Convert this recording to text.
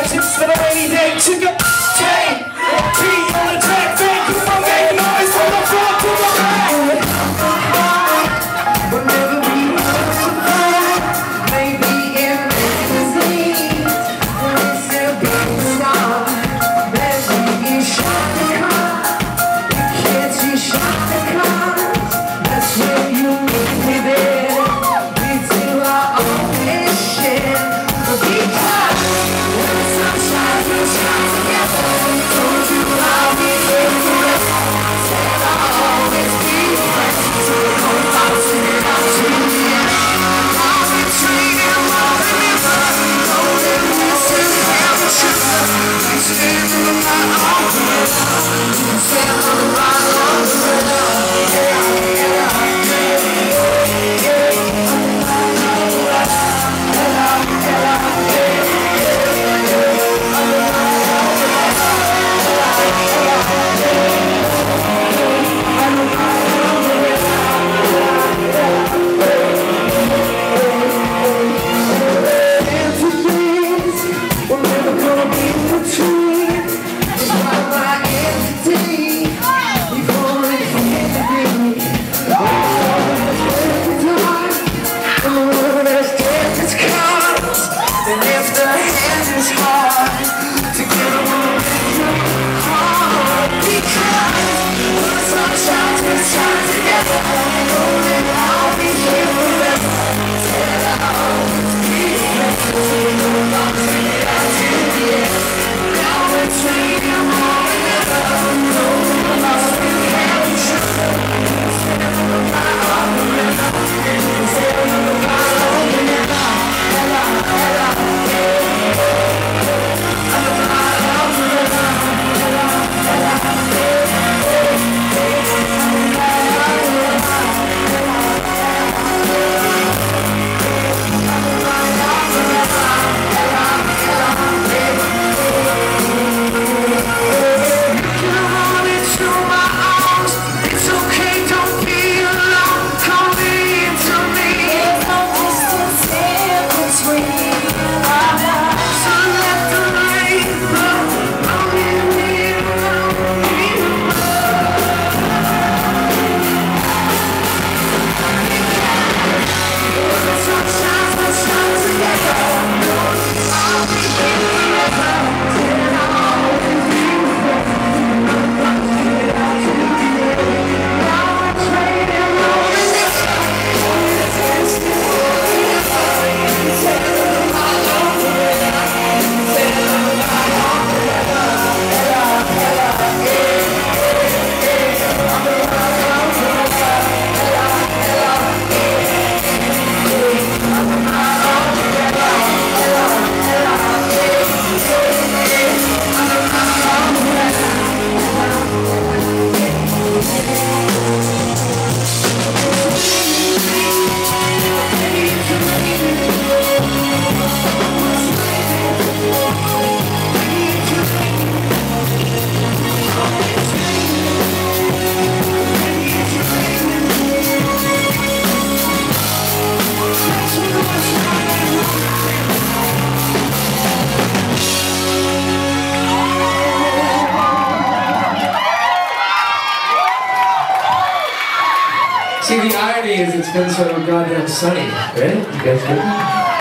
Just for the rainy day, took a day. Beat on the track, Vancouver, make noise from the floor to the back. Whenever we want to find, maybe in magazines, there is a big star. There's a shot the car. You can't see shot the cars. That's where you meet me there. We do our own shit. Because when the sun shines, we'll shine together. Told you I'll be here forever. Said I'll always be friends. So don't bounce it out to the end. I've been trading more than ever. Know that this is never sugar. We stand on my own forever. We stand on my own forever. See, the irony is it's been so goddamn sunny, right? You guys good?